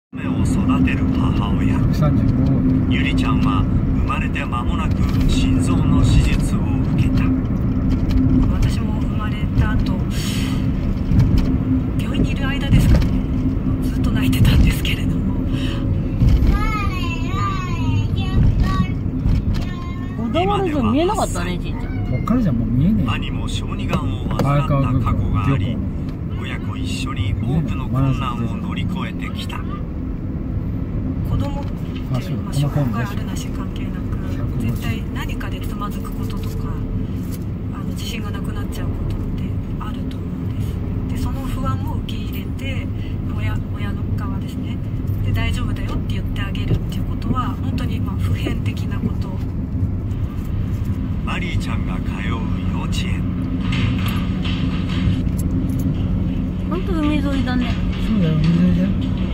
娘を育てる母親ゆりちゃんは生まれて間もなく心臓の手術を受けた。 私も生まれた後、病院にいる間ですかね、ずっと泣いてたんですけれども、 小田原城見えなかったね、じいちゃん。 こっからじゃもう見えねえ。 兄も小児がんを患った過去があり、親子一緒に多くの困難を乗り越えてきた。 子供っていう、障害あるなし関係なく、絶対何かでつまずくこととか、自信がなくなっちゃうことってあると思うんです。でその不安も受け入れて、親の側ですね、で大丈夫だよって言ってあげるっていうことは本当に普遍的なこと。 マリーちゃんが通う幼稚園。 本当海沿いだね。 そうだよ、海沿いだよ。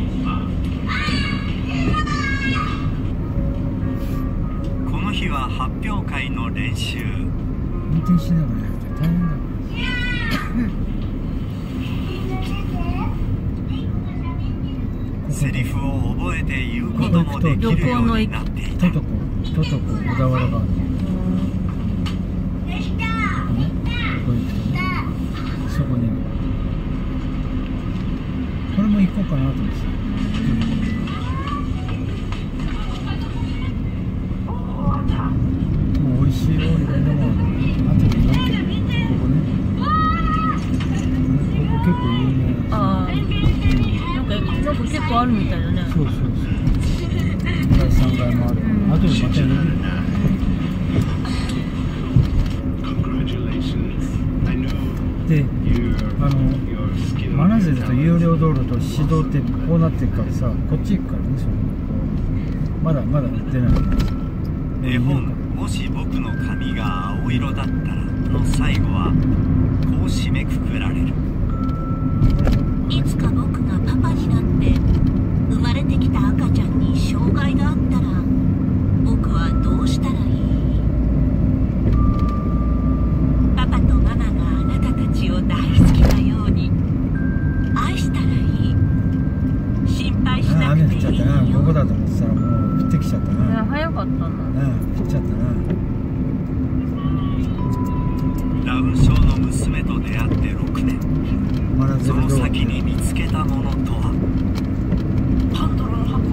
この日は発表会の練習。 運転しながらやって大変だ。 セリフを覚えて言うこともできるようになっていた。 トトコ小田原がある。ここ行くとね、そこにこれも行こうかなと思ってさ。もう美味しいよ、いろんなもの。あとで何軒ここね。ここ結構有名。 ああ、なんか結構あるみたいだね。 そう。2階3階もある。あとでまたやる。で、真鶴と有料道路と市道ってこうなってるからさ、こっち行くからね、それまだ行ってない。 絵本「もし僕の髪が青色だったら」の最後はこう締めくくられる。 いつか僕がパパになって生まれてきた赤ちゃんに障害があったら僕はどうしたらいい？パパとママがあなたたちを大好きなように愛したらいい。心配しなくていいよ。 雨降っちゃったな。ここだと思ってたらもう降ってきちゃったな。 早かったな。 降っちゃったな。 ダウン症の娘と出会って6年。その先に見つけたものとは。 パンドラの箱。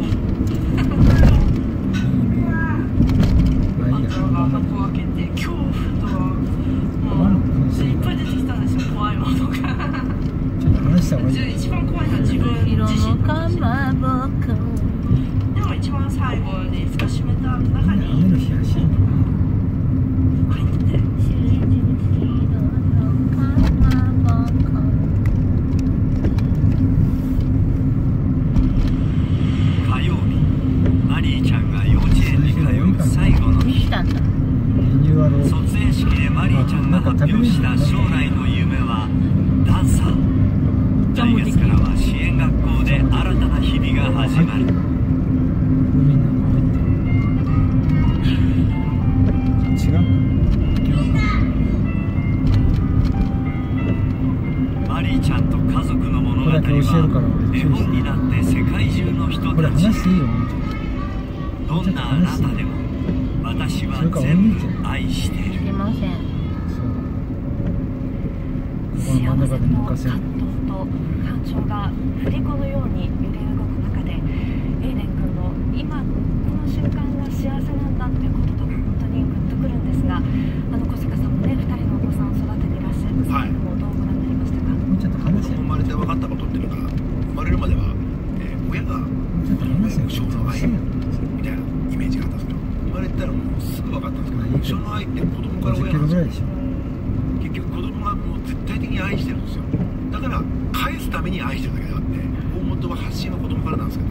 パンドラが箱を開けて恐怖といっぱい出てきたんですよ、怖いものが。 ちょっと話した方がいい。 一番怖いのは自分自身かまぼこ。 でも一番最後に蓋閉めた中に雨の日らしいね。 入ってて、 火曜日、マリーちゃんが幼稚園に通う最後の日。卒園式でマリーちゃんが発表した将来の夢はダンサー。来月からは支援学校で新たな日々が始まる。マリーちゃんと家族の物語は絵本になって世界中の人たちに。どんなあなたでも私は全部愛している。 いけません。 幸せの葛藤と感情が振り子のように揺れ動く中で、エイデン君の今この瞬間が幸せなんだっていうことが本当にグッとくるんですが、小坂さんもね、2人のお子さんを育てていらっしゃいますけれども、どうご覧になりましたか？ もうちょっと話せ。 生まれて分かったことっていうのが、生まれるまでは、親が無償の愛みたいなイメージがあったんですけど、生まれたらもうすぐ分かったんですけど、無償の愛って子供から親なんですよ。結局子供がもう絶対的に愛してるんですよ。だから返すために愛してるだけであって、大元は発信は子供からなんですけど、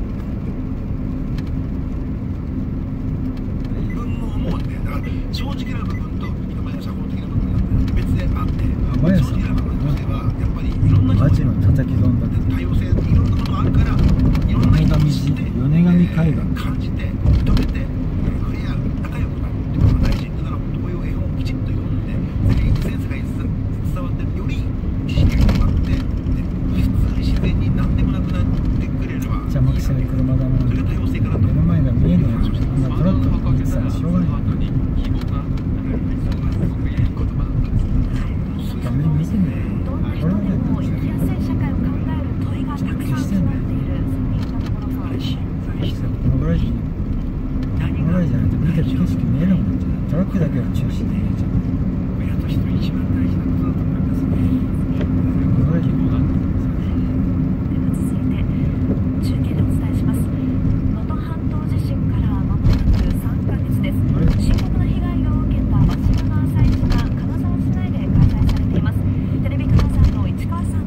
自分も思うんで、だから正直な部分と今までの社交的な部分が別であって、正直な部分としてはやっぱりいろんな人マジの叩き損だって。 多様性、いろんなことがあるから、いろんな人を知って、 米神海岸感じて、認めて、触れ合う、仲良くなるっていうことが大事。だからこういう絵本をきちっと読んで、センスが伝わってより知識が広がって、普通に自然に何でもなくなってくれればいいな。 してんだよ。 どんな人でも生きやすい社会を考える問いがたくさん詰まっている、そんなところそうですね。 このぐらいじゃないと見てる景色見えなくなっちゃう。トラックだけが中心で見えちゃう。 親として一番大事なことだと思いますね。 このぐらいじゃない。 では続いて中継でお伝えします。能登半島地震から間もなく3ヶ月です。深刻な被害を受けた輪島の朝市が金沢市内で開催されています。テレビ金沢の市川さん。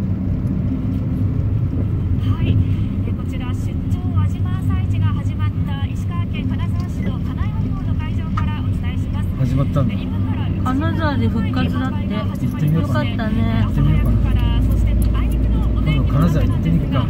はい、こちら出張輪島朝市が始まった石川県金沢市の金山港の会場からお伝えします。 始まったんだ。 金沢で復活だって。 行ってみようかな。 よかったね。 行ってみようかな。今度金沢行ってみるか。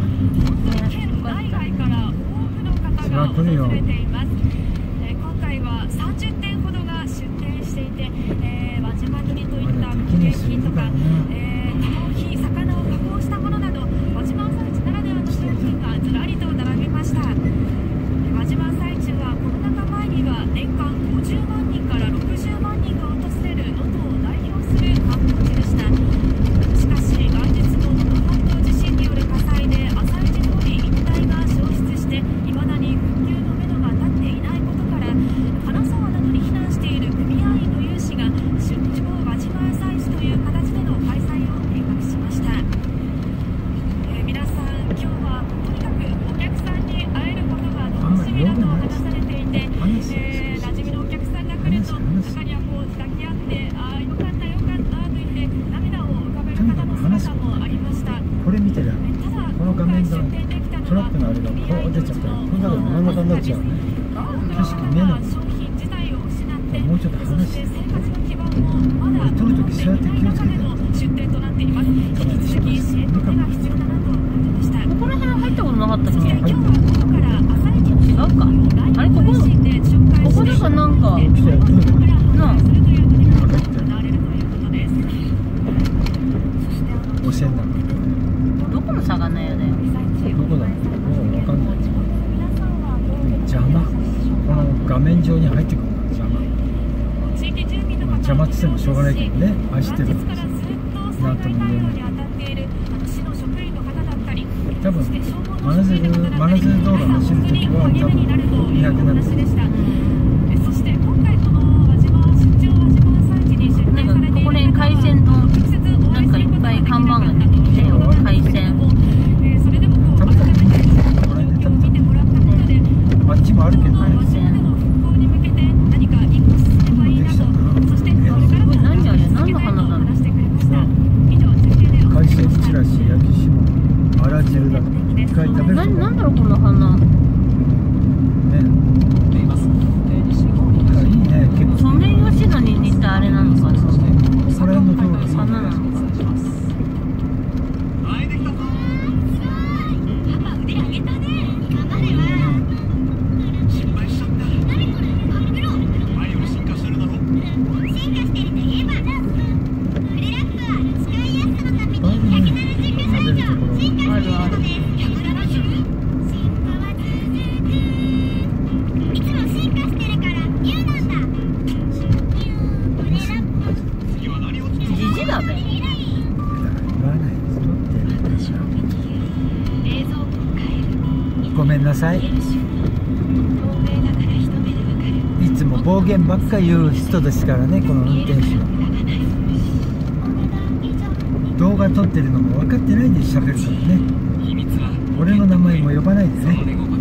それは来るよ。 今回は30店ほどが出店していて、輪島塗といった工芸品とか、加工品、魚を加工したものなど輪島朝市ならではの商品がずらりと並びました。輪島朝市はコロナ禍前には年間50万人から60万人が訪れる能登を代表する観光地でした。しかし元日の能登半島地震による火災で朝市通り一帯が焼失していまだに復旧のめどが立っていないことから、金沢などに避難している組合員の有志が出張輪島朝市という形での開催を計画しました。皆さん今日はとにかくお客さんに会えることが楽しみだと話されていて、馴染みのお客さんが来ると中にはこう抱き合って「ああよかったよかった」と言って涙を浮かべる方の姿もありました。 これ見てる。この画面がトラックのあれがこう出ちゃったら、この中で真ん中になっちゃうね。景色見えない。もうちょっと離して。俺撮るときそうやって気をつけて。 出店となっています。引き続き支援の手が必要だなと感じました。 ここら辺入ったことなかったっけ？ 今日はここから朝市の違うか。あれここだかなんかなあ。 おせんだ。 どこの魚屋だよ。 どこだろう。もうわかんない。邪魔。この画面上に入ってくるのが邪魔。邪魔って言ってもしょうがないけどね。愛してるんですよ。なんとも言えない。多分真鶴道路走るときは多分いなくなる。 そして今回この輪島出張輪島朝市に出店されているここね海鮮丼なんかいっぱい看板が出てきたよ。海鮮。 それでもこう改めて見てもらったことで、 あっちもあるけどね。 輪島での復興に向けて何か一歩進めばいいなと、そしてこれからも何あれ何の花なの？ 話してくれました。以上中継でお海鮮伝えしました。 ちらし焼き霜あら汁だ。一回食べるとなんだろうこの花。 ね。いいね。結構ソメイヨシノに似たあれなのかな。 これのところ花なのか。あるある。じじだべ。 言わないですよってごめんなさい。いつも暴言ばっか言う人ですからね、この運転手は。動画撮ってるのも分かってないで喋るからね。俺の名前も呼ばないでね。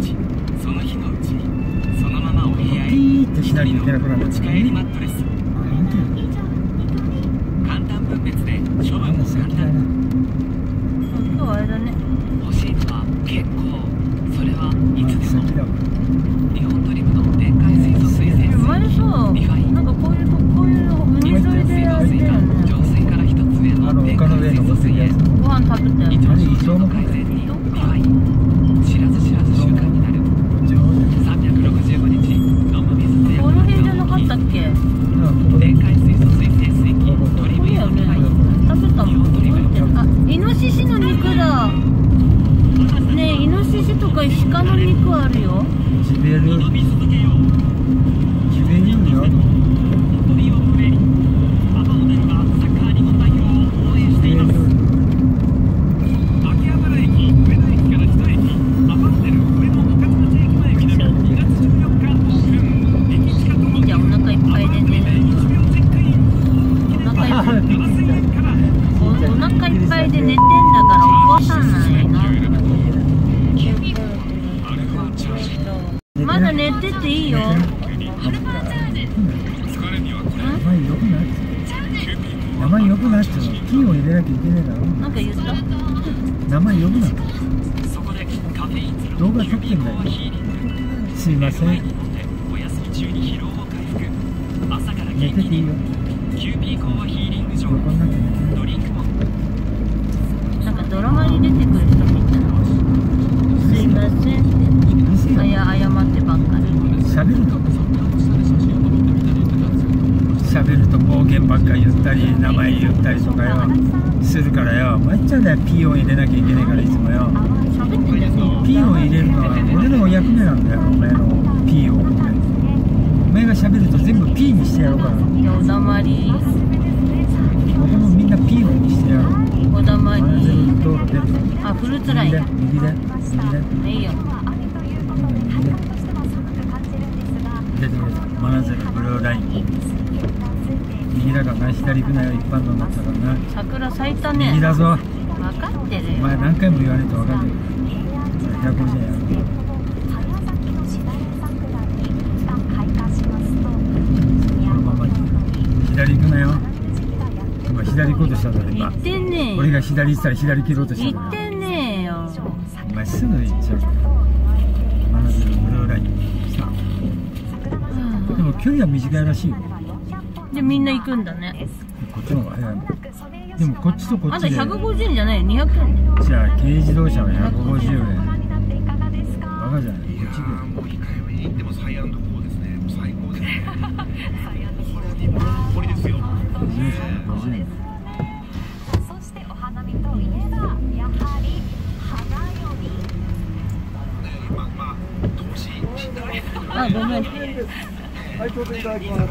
ピーってしないといけなくなるんですからね。 簡単分別で処分も簡単。 今日あれだね。 欲しいのは結構。それはいつでも。 先だわ。 日本トリムの電解水素水洗水前さなんかこういうの海沿いでやってるよね。 浄水から一つ上の電丘の上解水素登ってるやつ。 ご飯食べたよね。 あれ伊藤の改善にビファイン知らず知らず習慣になる。 こっちの方で。 365日飲む水でこの辺じゃなかったっけ？ 電解水素水洗水機トリム用ビファイン食べたもん。あ、イノシシの肉だ。ねえ、イノシシとか鹿の肉あるよ。 ジベリューよ。ジベリュー階で寝てんだから起こさないの。まだ寝てていいよ。 名前よくない？名前よくないってのはピンを入れなきゃいけないだろ。 なんか言った？ 名前よくない？動画撮ってんだよ。すいません。寝てていいよ。横になって寝て。 なんかドラマに出てくる人みたいな。すいませんって謝ってばっかり。喋ると暴言ばっかり言ったり名前言ったりとかよするからよ。まっちゃんだよ。ピーを入れなきゃいけないからいつもよ。喋ってんじゃねえよ。ピーを入れるのは俺の役目なんだよ。お前のピーを。お前が喋ると全部ピーにしてやろうから。いやおだまり。僕もみんなピーをにしてやろう。おだまり。道路出る。あ、フルーツライン。右で。いいよ。出てくれた。真鶴ブルーライン。右だからな。左行くなよ。一般道になったからな。桜咲いたね。右だぞ。分かってるよ。お前何回も言わないと分かんない。150円やる。このままに左行くなよ。今左行こうとしたんだよ。今行ってねえ。俺が左行ったら左切ろうとしたんだよ。行ってねえよ。お前すぐ行っちゃう。真鶴ブルーラインさあ、でも距離は短いらしいよ。でみんな行くんだね。こっちの方が早いもん。でもこっちとこっちであんた150円じゃないよ。200円じゃあ軽自動車は150円。バカじゃない。こっち行く。もう控えめに言ってもサイアンドコーですね。もう最高ですね。これですよ。50円。そしてお花見といえばやはり花より。あ、ごめん。はい、ちょうどいただきます。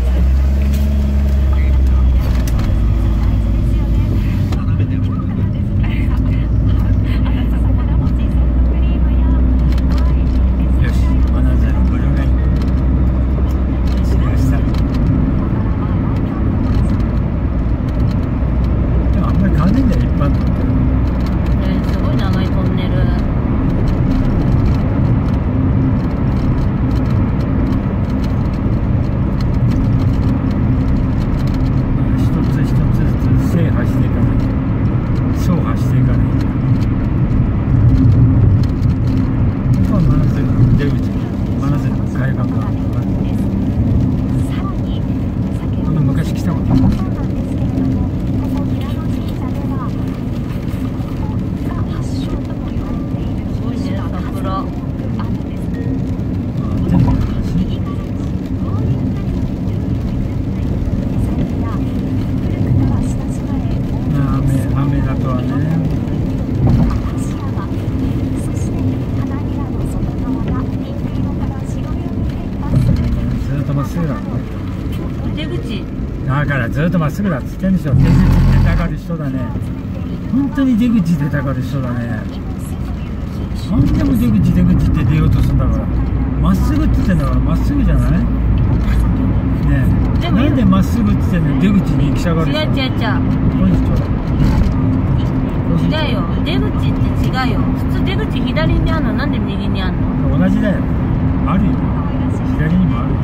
だからずっとまっすぐだっつってんでしょ。出口出たがる人だね。本当に出口出たがる人だね。何でも出口って出ようとするんだから。まっすぐって言ってんだからまっすぐじゃないねえ。なんでまっすぐって言ってんの。出口に行きたがる人。違う。こんにちは。違うよ。出口って違うよ。普通出口左にあるの。なんで右にあるの。同じだよ。あるよ。左にもあるよ。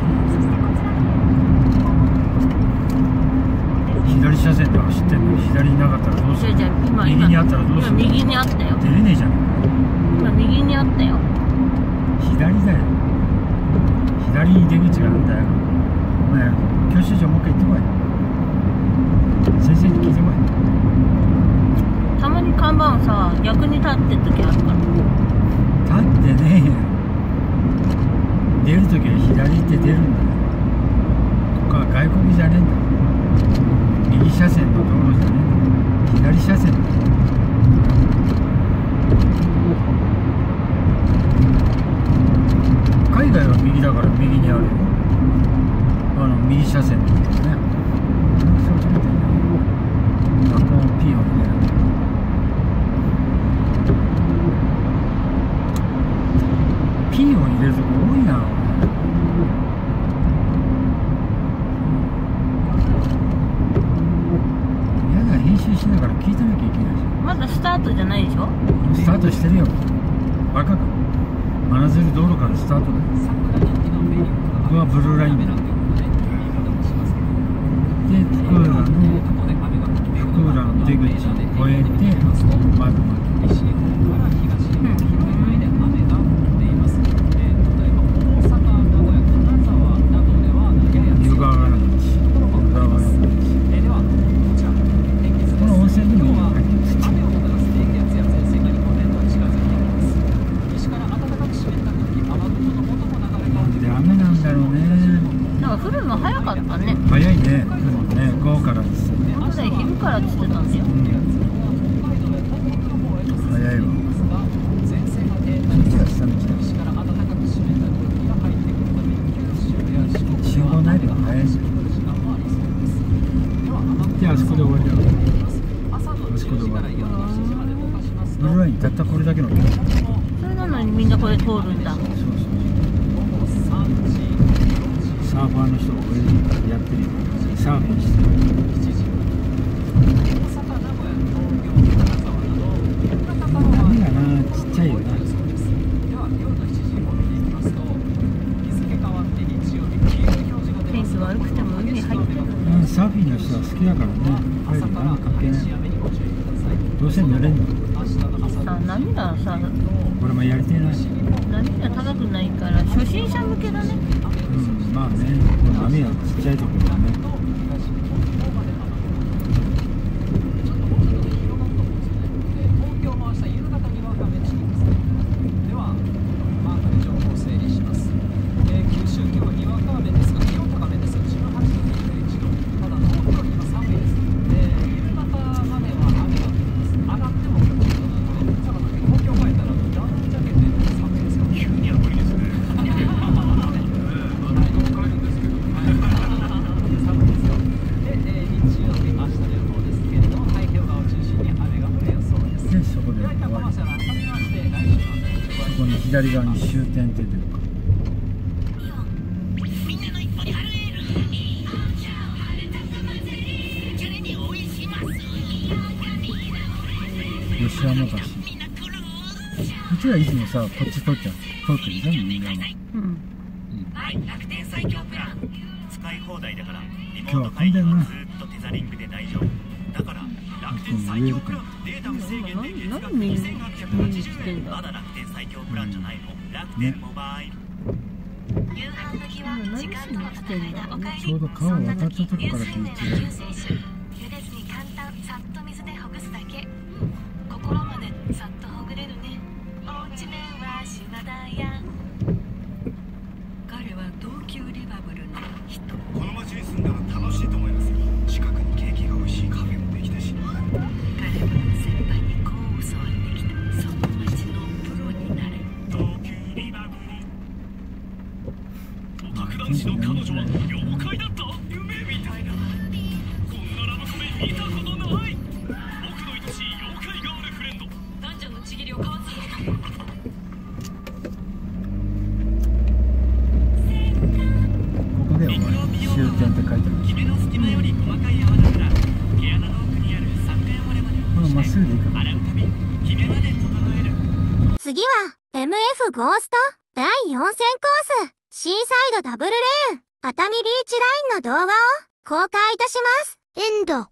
左車線で走ってんのに左になかったらどうする。右にあったらどうする。右にあったよ。出れねえじゃん。今右にあったよ。左だよ。左に出口があるんだよ。お前教習所もう一回行ってこい。先生に聞いてこい。たまに看板さ逆に立ってる時あるから。立ってねえよ。出る時は左って出るんだよ。ここは外国じゃねえんだよ。右車線の道路じゃねえんだよ。左車線だよ。海外は右だから右にあるよ。右車線の道路ね。そう決めてんだよ。このピーを入れる。ピーを入れるとこ多いな。変まだスタートじゃないでしょ。 スタートしてるよ。バカか。真鶴道路からスタートだよ。ここはブルーラインだ。で、福浦の出口を越えて、まだまだ。湯河原町。この温泉でもいいよね。で、雨なんだろうね。 なんか降るの早かったね。 早いね。もうね、午後からですよね。 本当に昼からって言ってたんだよ。 早いわ。道が下道だ。信号ないでも早いんだよ。で、あそこで終わりだ。あそこで終わり。ブルーラインたったこれだけの。それなのにみんなこれ通るんだ。 そうそう。サーファーの人がこれやってるよ。サーフィンしてる。波がな、ちっちゃいよな。 天気悪くても海に入ってる。 サーフィンの人は好きだからね。入る波関係ない。どうせ濡れんの。 波がさ、 これもやりてえな。 波が高くないから初心者向けだね。 まあね、波がちっちゃいところだね。左側に終点って出てるか。吉山橋。うちらいつもさ、こっち通ってるじゃん、みんなの。 はい、楽天最強プラン。使い放題だから、リモ今日はート会議混んでるな。 はずっとテザリングで大丈夫。だから、楽天最強プラン。データ無制限で月額2880円。まだ楽天最強プランじゃないの？楽天モバイル。 夕飯時は時間のかかる間お帰り。 ちょうど川を渡ったとこからビーチで。 茹でずに簡単、さっと水でほぐすだけ。心までさっとほぐれるね。おうち麺は島田屋。 彼は東急リバブルの人。 この街に住んだら楽しいと思いますよ。近くにケーキが美味しいカフェもできたし。 彼は先輩にこう教わってきた。その街のプロになれ。 東急リバブル。オタク男子の彼女は妖怪だった。夢みたいな。こんなラブコメ見たことない。僕の愛しい妖怪ガールフレンド。 男女のちぎりを交わす。 ここで終わり。終点って書いてある。 君の隙間より細かい泡だから毛穴の奥にある三階汚れまでこのまっすぐでいいかな。 洗うたび決めまで整える。 次は MF ゴースト第4戦コースシーサイドダブルレーン熱海ビーチラインの動画を公開いたします。エンド。